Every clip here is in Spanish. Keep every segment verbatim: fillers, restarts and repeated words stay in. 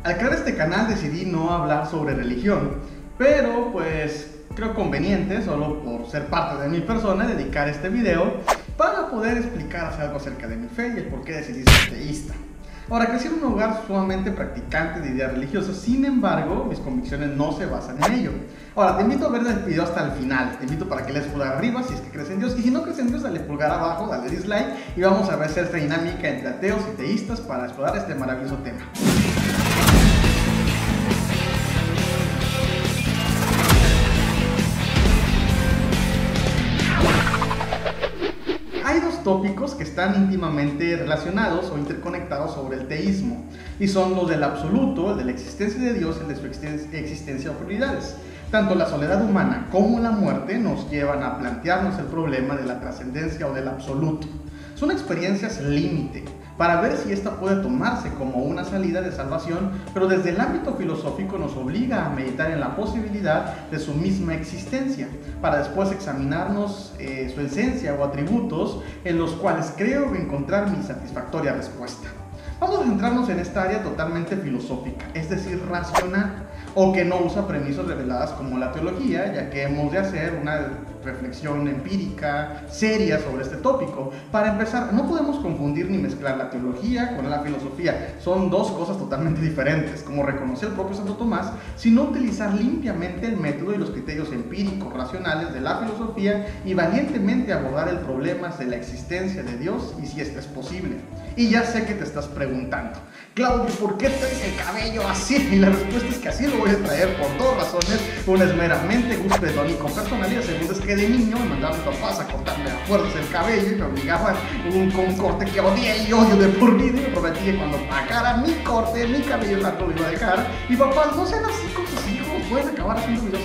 Al crear este canal decidí no hablar sobre religión, pero pues creo conveniente, solo por ser parte de mi persona, dedicar este video para poder explicar algo acerca de mi fe y el por qué decidí ser teísta. Ahora, crecí en un hogar sumamente practicante de ideas religiosas, sin embargo, mis convicciones no se basan en ello. Ahora, te invito a ver el video hasta el final, te invito para que le des pulgar arriba si es que crees en Dios, y si no crees en Dios, dale pulgar abajo, dale dislike, y vamos a ver esta dinámica entre ateos y teístas para explorar este maravilloso tema. Hay dos tópicos que están íntimamente relacionados o interconectados sobre el teísmo, y son los del absoluto, el de la existencia de Dios y el de su existencia o prioridades. Tanto la soledad humana como la muerte nos llevan a plantearnos el problema de la trascendencia o del absoluto. Son experiencias límite, para ver si esta puede tomarse como una salida de salvación, pero desde el ámbito filosófico nos obliga a meditar en la posibilidad de su misma existencia, para después examinarnos eh, su esencia o atributos en los cuales creo encontrar mi satisfactoria respuesta. Vamos a centrarnos en esta área totalmente filosófica, es decir, racional, o que no usa premisas reveladas como la teología, ya que hemos de hacer una reflexión empírica, seria sobre este tópico. Para empezar, no podemos confundir ni mezclar la teología con la filosofía, son dos cosas totalmente diferentes, como reconoció el propio Santo Tomás, sino utilizar limpiamente el método y los criterios empíricos, racionales de la filosofía y valientemente abordar el problema de la existencia de Dios y si esto es posible. Y ya sé que te estás preguntando, Claudio, ¿por qué traes el cabello así? Y la respuesta es que así lo voy a traer por dos razones. Una es meramente gusto hedónico personal y la segunda es que de niño me mandaban mis papás a cortarme a fuerzas el cabello y me obligaban un, con un corte que odié y odio de por vida, y me prometí que cuando pagara mi corte, mi cabello largo lo iba a dejar. Y papás, no sean así con sus hijos, pueden acabar haciendo videos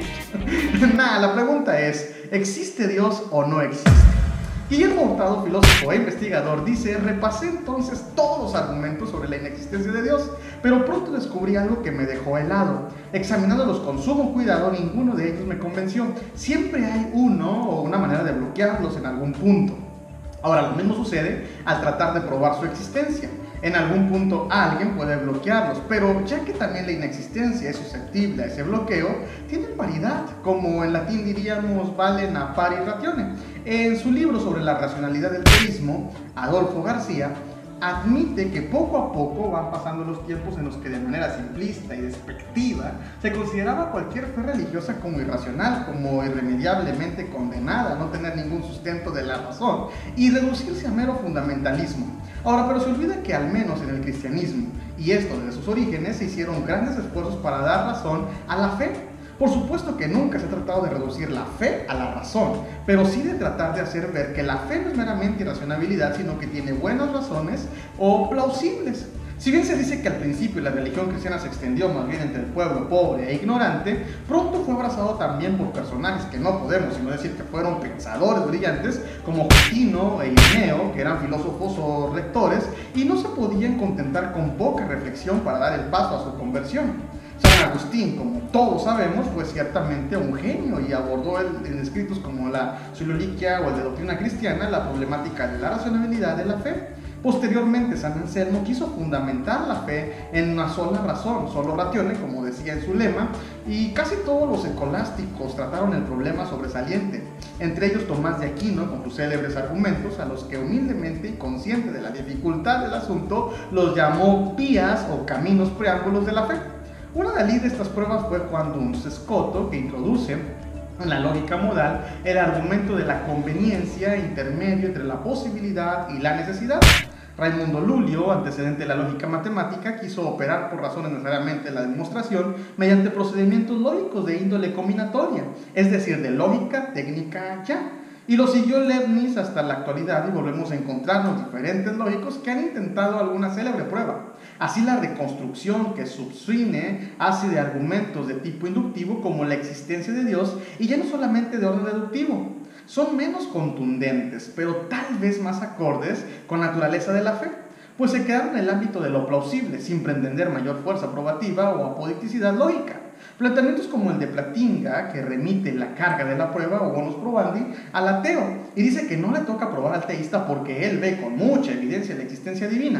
sin YouTube. Nada, la pregunta es, ¿existe Dios o no existe? Guillermo Hurtado, filósofo e investigador, dice: repasé entonces todos los argumentos sobre la inexistencia de Dios, pero pronto descubrí algo que me dejó helado. Examinándolos con sumo cuidado, ninguno de ellos me convenció. Siempre hay uno o una manera de bloquearlos en algún punto. Ahora, lo mismo sucede al tratar de probar su existencia. En algún punto alguien puede bloquearlos, pero ya que también la inexistencia es susceptible a ese bloqueo, tienen paridad, como en latín diríamos valen a pari ratione. En su libro sobre la racionalidad del teísmo, Adolfo García admite que poco a poco van pasando los tiempos en los que de manera simplista y despectiva se consideraba cualquier fe religiosa como irracional, como irremediablemente condenada a no tener ningún sustento de la razón y reducirse a mero fundamentalismo. Ahora, pero se olvida que al menos en el cristianismo, y esto desde sus orígenes, se hicieron grandes esfuerzos para dar razón a la fe. Por supuesto que nunca se ha tratado de reducir la fe a la razón, pero sí de tratar de hacer ver que la fe no es meramente irracionalidad, sino que tiene buenas razones o plausibles. Si bien se dice que al principio la religión cristiana se extendió más bien entre el pueblo pobre e ignorante, pronto fue abrazado también por personajes que no podemos sino decir que fueron pensadores brillantes, como Justino e Ireneo, que eran filósofos o rectores, y no se podían contentar con poca reflexión para dar el paso a su conversión. San Agustín, como todos sabemos, fue ciertamente un genio y abordó en escritos como la Soliloquia o el de Doctrina Cristiana la problemática de la racionalidad de la fe. Posteriormente, San Anselmo quiso fundamentar la fe en una sola razón, solo ratione, como decía en su lema, y casi todos los escolásticos trataron el problema sobresaliente, entre ellos Tomás de Aquino, con sus célebres argumentos, a los que humildemente y consciente de la dificultad del asunto, los llamó vías o caminos preámbulos de la fe. Una de estas pruebas fue Juan Duns Scoto, que introduce en la lógica modal el argumento de la conveniencia intermedio entre la posibilidad y la necesidad. Raimundo Lulio, antecedente de la lógica matemática, quiso operar por razones necesariamente la demostración mediante procedimientos lógicos de índole combinatoria, es decir, de lógica técnica ya. Y lo siguió Leibniz hasta la actualidad y volvemos a encontrarnos diferentes lógicos que han intentado alguna célebre prueba. Así la reconstrucción que Subsuine hace de argumentos de tipo inductivo como la existencia de Dios y ya no solamente de orden deductivo. Son menos contundentes, pero tal vez más acordes con la naturaleza de la fe, pues se quedaron en el ámbito de lo plausible, sin pretender mayor fuerza probativa o apodicticidad lógica. Planteamientos como el de Plantinga, que remite la carga de la prueba o bonus probandi al ateo, y dice que no le toca probar al teísta porque él ve con mucha evidencia la existencia divina.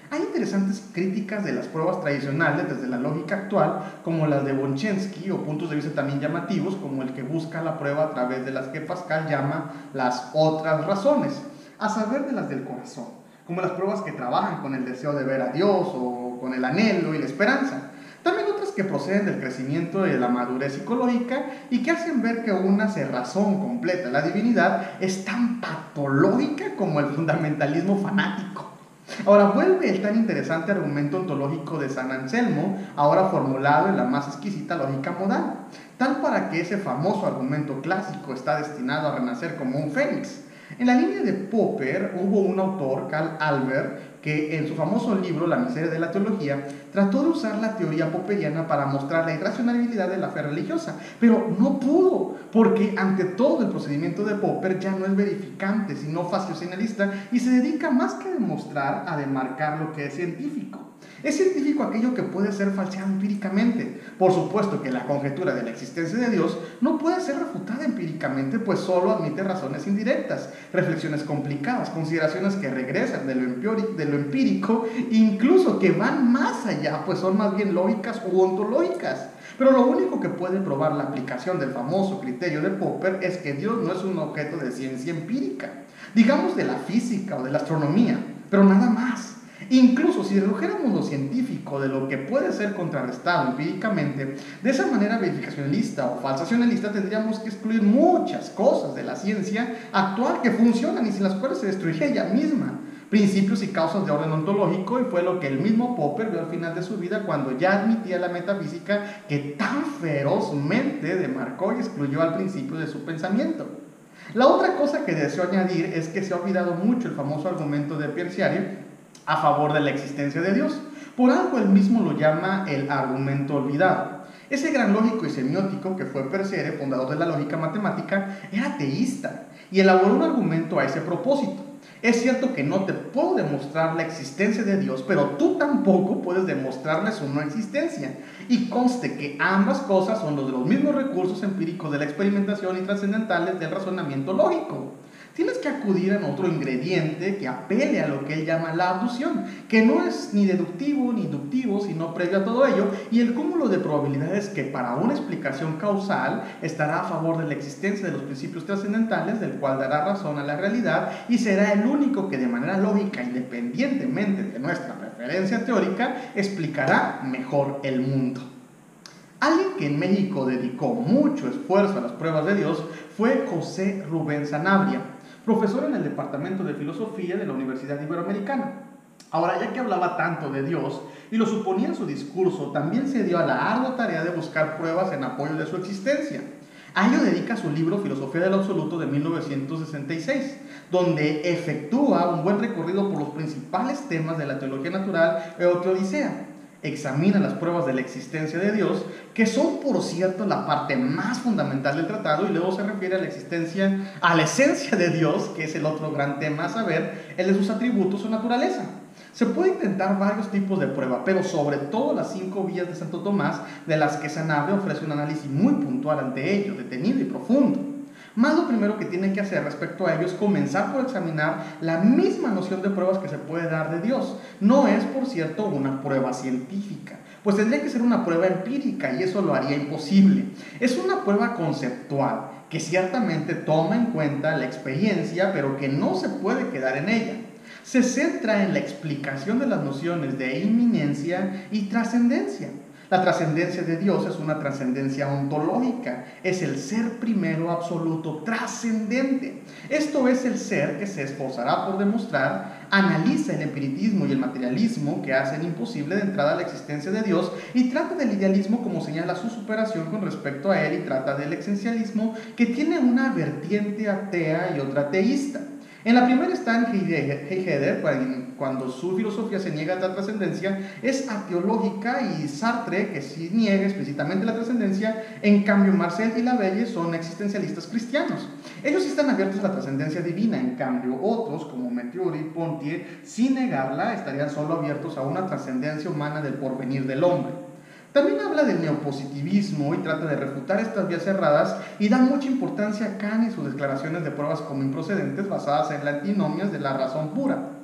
Hay interesantes críticas de las pruebas tradicionales desde la lógica actual, como las de Bolchenski, o puntos de vista también llamativos, como el que busca la prueba a través de las que Pascal llama las otras razones, a saber, de las del corazón, como las pruebas que trabajan con el deseo de ver a Dios o con el anhelo y la esperanza. También otras que proceden del crecimiento y de la madurez psicológica y que hacen ver que una cerrazón completa a la divinidad es tan patológica como el fundamentalismo fanático. Ahora vuelve el tan interesante argumento ontológico de San Anselmo, ahora formulado en la más exquisita lógica modal, tal para que ese famoso argumento clásico está destinado a renacer como un fénix. En la línea de Popper hubo un autor, Karl Albert, que en su famoso libro La miseria de la teología trató de usar la teoría popperiana para mostrar la irracionalidad de la fe religiosa, pero no pudo, porque ante todo el procedimiento de Popper ya no es verificante, sino faciocinalista, y se dedica más que a demostrar, a demarcar lo que es científico. Es científico aquello que puede ser falseado empíricamente. Por supuesto que la conjetura de la existencia de Dios no puede ser refutada empíricamente, pues solo admite razones indirectas, reflexiones complicadas, consideraciones que regresan de lo empírico, de lo empírico, incluso que van más allá, pues son más bien lógicas u ontológicas. Pero lo único que puede probar la aplicación del famoso criterio de Popper es que Dios no es un objeto de ciencia empírica, digamos de la física o de la astronomía, pero nada más. Incluso si redujéramos lo científico de lo que puede ser contrarrestado empíricamente, de esa manera verificacionalista o falsacionalista tendríamos que excluir muchas cosas de la ciencia actual que funcionan y sin las cuales se destruiría ella misma. Principios y causas de orden ontológico, y fue lo que el mismo Popper vio al final de su vida cuando ya admitía la metafísica que tan ferozmente demarcó y excluyó al principio de su pensamiento. La otra cosa que deseo añadir es que se ha olvidado mucho el famoso argumento de Pierre Sciarri a favor de la existencia de Dios. Por algo él mismo lo llama el argumento olvidado. Ese gran lógico y semiótico que fue Peirce, fundador de la lógica matemática, era teísta y elaboró un argumento a ese propósito. Es cierto que no te puedo demostrar la existencia de Dios, pero tú tampoco puedes demostrarle su no existencia. Y conste que ambas cosas son los de los mismos recursos empíricos de la experimentación y trascendentales del razonamiento lógico. Tienes que acudir a otro ingrediente que apele a lo que él llama la abducción, que no es ni deductivo ni inductivo, sino previo a todo ello, y el cúmulo de probabilidades que para una explicación causal estará a favor de la existencia de los principios trascendentales, del cual dará razón a la realidad, y será el único que de manera lógica, independientemente de nuestra preferencia teórica, explicará mejor el mundo. Alguien que en México dedicó mucho esfuerzo a las pruebas de Dios fue José Rubén Sanabria, profesor en el Departamento de Filosofía de la Universidad Iberoamericana. Ahora, ya que hablaba tanto de Dios y lo suponía en su discurso, también se dio a la ardua tarea de buscar pruebas en apoyo de su existencia. A ello dedica su libro Filosofía del Absoluto de mil novecientos sesenta y seis, donde efectúa un buen recorrido por los principales temas de la teología natural e Teodicea. Examina las pruebas de la existencia de Dios, que son, por cierto, la parte más fundamental del tratado, y luego se refiere a la existencia, a la esencia de Dios, que es el otro gran tema a saber, el de sus atributos o naturaleza. Se puede intentar varios tipos de prueba, pero sobre todo las cinco vías de Santo Tomás, de las que Sanabria ofrece un análisis muy puntual ante ello, detenido y profundo. Más lo primero que tiene que hacer respecto a ello es comenzar por examinar la misma noción de pruebas que se puede dar de Dios. No es, por cierto, una prueba científica, pues tendría que ser una prueba empírica y eso lo haría imposible. Es una prueba conceptual que ciertamente toma en cuenta la experiencia, pero que no se puede quedar en ella. Se centra en la explicación de las nociones de inminencia y trascendencia. La trascendencia de Dios es una trascendencia ontológica, es el ser primero absoluto trascendente. Esto es el ser que se esforzará por demostrar, analiza el empiritismo y el materialismo que hacen imposible de entrada la existencia de Dios y trata del idealismo como señala su superación con respecto a él y trata del esencialismo que tiene una vertiente atea y otra teísta. En la primera está en Heidegger, cuando su filosofía se niega a la trascendencia, es ateológica, y Sartre, que sí niega explícitamente la trascendencia. En cambio, Marcel y Lavelle son existencialistas cristianos. Ellos sí están abiertos a la trascendencia divina, en cambio otros, como Meteori y Pontier, sin negarla, estarían solo abiertos a una trascendencia humana del porvenir del hombre. También habla del neopositivismo y trata de refutar estas vías cerradas y da mucha importancia a Kant y sus declaraciones de pruebas como improcedentes basadas en las antinomias de la razón pura.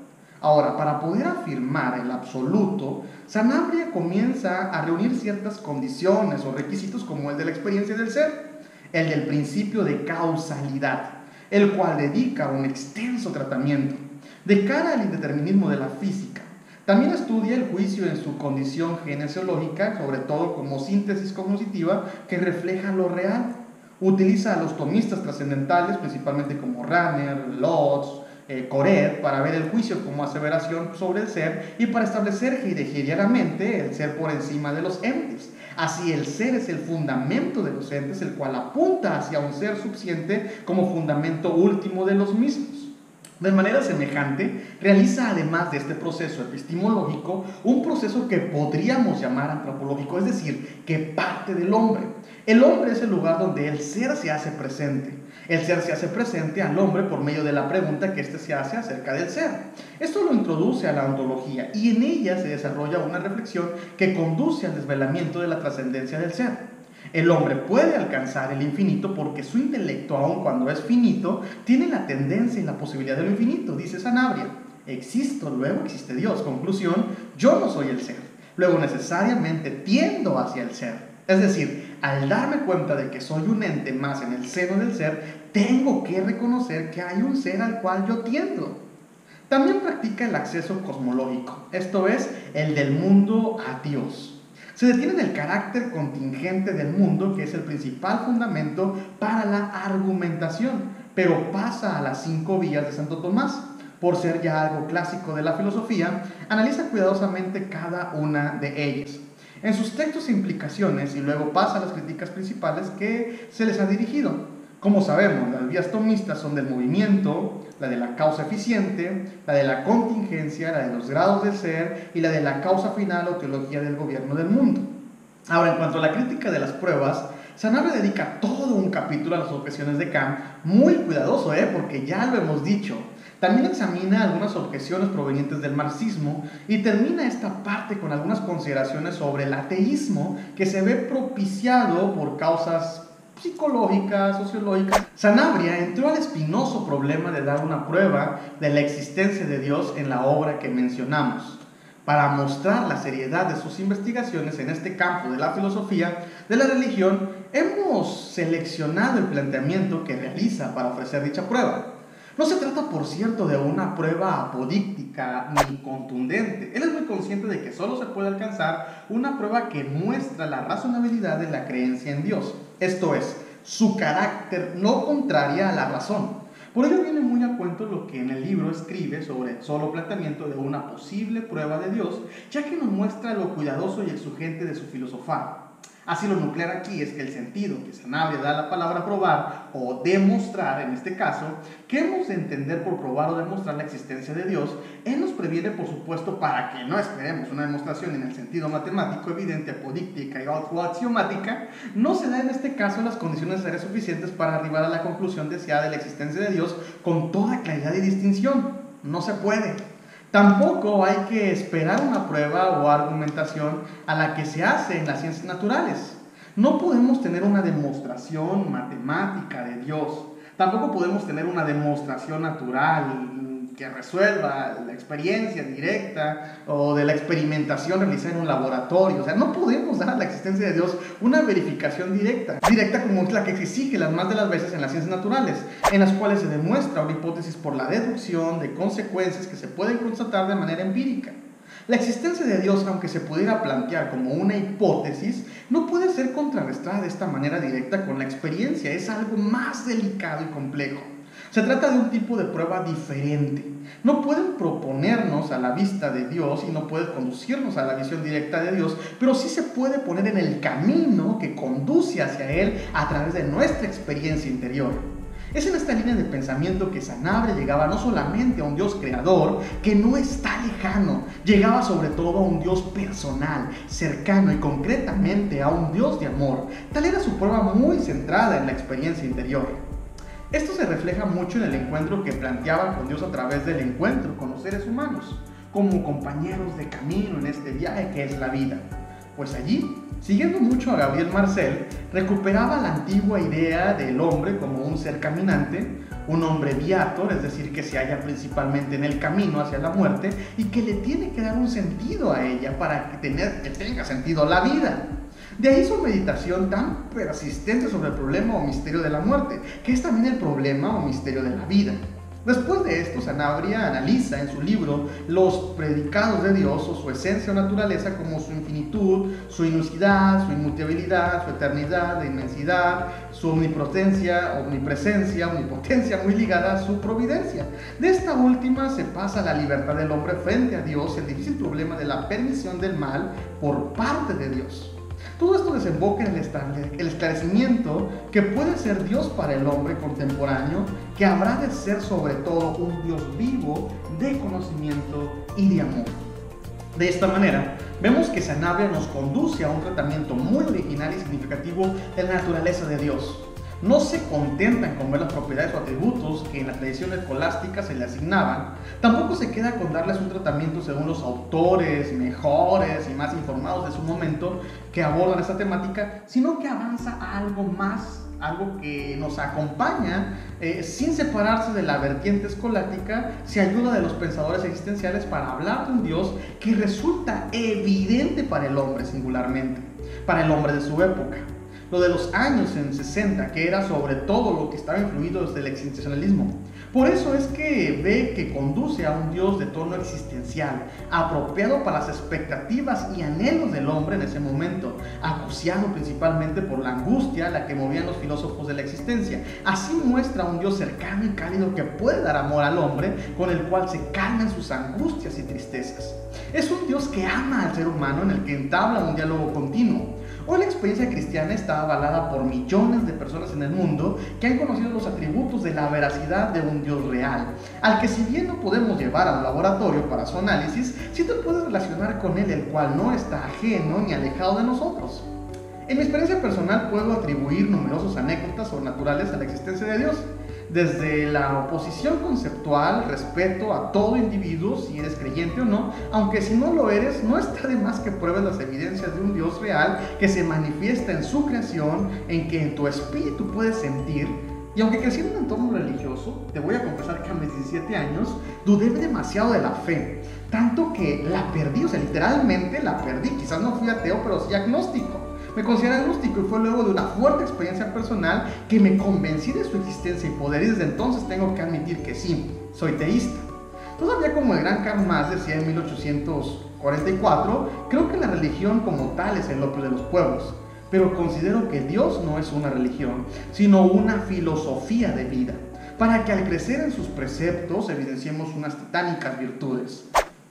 Ahora, para poder afirmar el absoluto, Sanabria comienza a reunir ciertas condiciones o requisitos como el de la experiencia del ser, el del principio de causalidad, el cual dedica un extenso tratamiento de cara al indeterminismo de la física. También estudia el juicio en su condición genesiológica, sobre todo como síntesis cognitiva que refleja lo real. Utiliza a los tomistas trascendentales, principalmente como Rahner, Lotz, eh, Coret, para ver el juicio como aseveración sobre el ser y para establecer heideggerianamente el ser por encima de los entes. Así, el ser es el fundamento de los entes, el cual apunta hacia un ser subsiente como fundamento último de los mismos. De manera semejante, realiza además de este proceso epistemológico un proceso que podríamos llamar antropológico, es decir, que parte del hombre. El hombre es el lugar donde el ser se hace presente. El ser se hace presente al hombre por medio de la pregunta que éste se hace acerca del ser. Esto lo introduce a la ontología y en ella se desarrolla una reflexión que conduce al desvelamiento de la trascendencia del ser. El hombre puede alcanzar el infinito porque su intelecto, aun cuando es finito, tiene la tendencia y la posibilidad de lo infinito, dice Sanabria. Existo, luego existe Dios. Conclusión, yo no soy el ser. Luego necesariamente tiendo hacia el ser. Es decir, al darme cuenta de que soy un ente más en el seno del ser, tengo que reconocer que hay un ser al cual yo tiendo. También practica el acceso cosmológico, esto es, el del mundo a Dios. Se detiene en el carácter contingente del mundo, que es el principal fundamento para la argumentación, pero pasa a las cinco vías de Santo Tomás. Por ser ya algo clásico de la filosofía, analiza cuidadosamente cada una de ellas en sus textos e implicaciones y luego pasa a las críticas principales que se les ha dirigido. Como sabemos, las vías tomistas son del movimiento, la de la causa eficiente, la de la contingencia, la de los grados del ser y la de la causa final o teología del gobierno del mundo. Ahora, en cuanto a la crítica de las pruebas, Sanabria dedica todo un capítulo a las objeciones de Kant, muy cuidadoso, ¿eh? Porque ya lo hemos dicho. También examina algunas objeciones provenientes del marxismo y termina esta parte con algunas consideraciones sobre el ateísmo que se ve propiciado por causas psicológicas, sociológicas. Sanabria entró al espinoso problema de dar una prueba de la existencia de Dios en la obra que mencionamos. Para mostrar la seriedad de sus investigaciones en este campo de la filosofía de la religión, hemos seleccionado el planteamiento que realiza para ofrecer dicha prueba. No se trata, por cierto, de una prueba apodíctica ni contundente. Él es muy consciente de que solo se puede alcanzar una prueba que muestra la razonabilidad de la creencia en Dios. Esto es, su carácter no contraria a la razón. Por ello viene muy a cuento lo que en el libro escribe sobre el solo planteamiento de una posible prueba de Dios, ya que nos muestra lo cuidadoso y exigente de su filosofar. Así, lo nuclear aquí es que el sentido que Sanabria da a la palabra probar o demostrar, en este caso, que hemos de entender por probar o demostrar la existencia de Dios, él nos previene, por supuesto, para que no esperemos una demostración en el sentido matemático, evidente, apodíctica y o axiomática, no se da en este caso las condiciones necesarias suficientes para arribar a la conclusión deseada de la existencia de Dios con toda claridad y distinción. No se puede. Tampoco hay que esperar una prueba o argumentación a la que se hace en las ciencias naturales. No podemos tener una demostración matemática de Dios. Tampoco podemos tener una demostración natural que resuelva la experiencia directa o de la experimentación realizada en un laboratorio. O sea, no podemos dar a la existencia de Dios una verificación directa, directa como es la que se exige las más de las veces en las ciencias naturales, en las cuales se demuestra una hipótesis por la deducción de consecuencias que se pueden constatar de manera empírica. La existencia de Dios, aunque se pudiera plantear como una hipótesis, no puede ser contrarrestada de esta manera directa con la experiencia. Es algo más delicado y complejo. Se trata de un tipo de prueba diferente. No pueden proponernos a la vista de Dios y no puede conducirnos a la visión directa de Dios, pero sí se puede poner en el camino que conduce hacia Él a través de nuestra experiencia interior. Es en esta línea de pensamiento que Sanabria llegaba no solamente a un Dios creador, que no está lejano, llegaba sobre todo a un Dios personal, cercano y concretamente a un Dios de amor. Tal era su prueba muy centrada en la experiencia interior. Esto se refleja mucho en el encuentro que planteaba con Dios a través del encuentro con los seres humanos, como compañeros de camino en este viaje que es la vida. Pues allí, siguiendo mucho a Gabriel Marcel, recuperaba la antigua idea del hombre como un ser caminante, un hombre viator, es decir, que se halla principalmente en el camino hacia la muerte y que le tiene que dar un sentido a ella para que, tener, que tenga sentido la vida. De ahí su meditación tan persistente sobre el problema o misterio de la muerte, que es también el problema o misterio de la vida. Después de esto, Sanabria analiza en su libro los predicados de Dios o su esencia o naturaleza como su infinitud, su inusidad, su inmutabilidad, su eternidad, la inmensidad, su omnipotencia, omnipresencia, omnipotencia muy ligada a su providencia. De esta última se pasa a la libertad del hombre frente a Dios, el difícil problema de la permisión del mal por parte de Dios. Todo esto desemboca en el esclarecimiento que puede ser Dios para el hombre contemporáneo, que habrá de ser sobre todo un Dios vivo de conocimiento y de amor. De esta manera, vemos que Sanabria nos conduce a un tratamiento muy original y significativo de la naturaleza de Dios. No se contentan con ver las propiedades o atributos que en la tradición escolástica se le asignaban, tampoco se queda con darles un tratamiento según los autores mejores y más informados de su momento que abordan esta temática, sino que avanza a algo más, algo que nos acompaña eh, sin separarse de la vertiente escolástica, se ayuda de los pensadores existenciales para hablar de un Dios que resulta evidente para el hombre singularmente, para el hombre de su época. Lo de los años en sesenta, que era sobre todo lo que estaba influido desde el existencialismo. Por eso es que ve que conduce a un Dios de tono existencial, apropiado para las expectativas y anhelos del hombre en ese momento, acuciado principalmente por la angustia a la que movían los filósofos de la existencia. Así muestra un Dios cercano y cálido que puede dar amor al hombre, con el cual se calman sus angustias y tristezas. Es un Dios que ama al ser humano, en el que entabla un diálogo continuo. Hoy la experiencia cristiana está avalada por millones de personas en el mundo que han conocido los atributos de la veracidad de un Dios real, al que si bien no podemos llevar a un laboratorio para su análisis, sí te puedes relacionar con él, el cual no está ajeno ni alejado de nosotros. En mi experiencia personal puedo atribuir numerosas anécdotas sobrenaturales a la existencia de Dios, desde la oposición conceptual, respeto a todo individuo, si eres creyente o no, aunque si no lo eres, no está de más que pruebes las evidencias de un Dios real que se manifiesta en su creación, en que en tu espíritu puedes sentir. Y aunque crecí en un entorno religioso, te voy a confesar que a mis diecisiete años dudé demasiado de la fe, tanto que la perdí, o sea, literalmente la perdí. Quizás no fui ateo, pero sí agnóstico. Me considero agnóstico y fue luego de una fuerte experiencia personal que me convencí de su existencia y poder, y desde entonces tengo que admitir que sí, soy teísta. Todavía, como el gran Karl Marx decía en mil ochocientos cuarenta y cuatro, creo que la religión como tal es el opio de los pueblos, pero considero que Dios no es una religión, sino una filosofía de vida, para que al crecer en sus preceptos evidenciemos unas titánicas virtudes.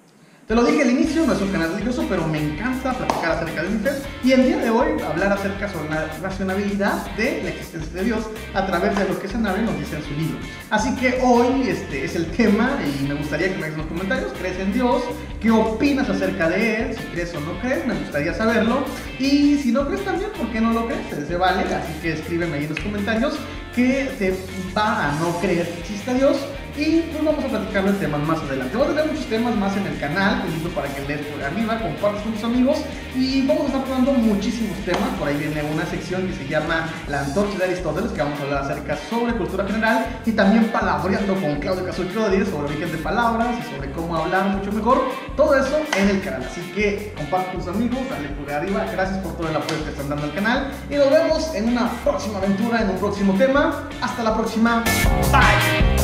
Te lo dije al inicio, no es un canal religioso, pero me encanta platicar acerca de mi fe y el día de hoy hablar acerca sobre la racionalidad de la existencia de Dios a través de lo que Sanabria nos dice en su libro. Así que hoy este es el tema y me gustaría que me hagas en los comentarios: ¿crees en Dios? ¿Qué opinas acerca de él? Si crees o no crees, me gustaría saberlo. Y si no crees también, ¿por qué no lo crees? Se vale, así que escríbeme ahí en los comentarios que te va a no creer que exista Dios. Y pues vamos a platicar de temas más adelante. Vamos a tener muchos temas más en el canal, te invito para que lees por arriba, compartas con tus amigos y vamos a estar probando muchísimos temas. Por ahí viene una sección que se llama La Antorcha de Aristóteles, que vamos a hablar acerca sobre cultura general, y también palabreando con Claudio Caso y Claudia sobre origen de palabras y sobre cómo hablar mucho mejor. Todo eso en el canal, así que comparte con tus amigos, dale por arriba. Gracias por todo el apoyo que están dando al canal y nos vemos en una próxima aventura, en un próximo tema. Hasta la próxima, bye.